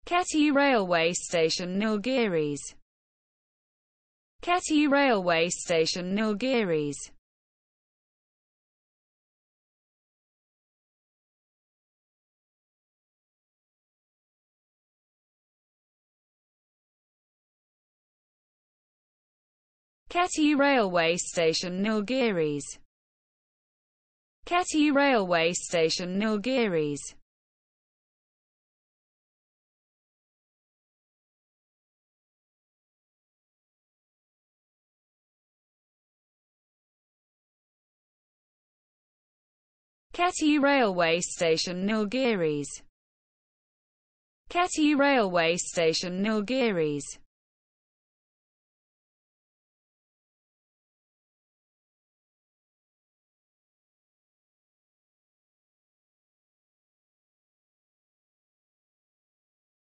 Ketti Railway Station Nilgiris. Ketti Railway Station Nilgiris. Ketti Railway Station Nilgiris. Ketti Railway Station Nilgiris. Ketti Railway Station Nilgiris. Ketti Railway Station Nilgiris.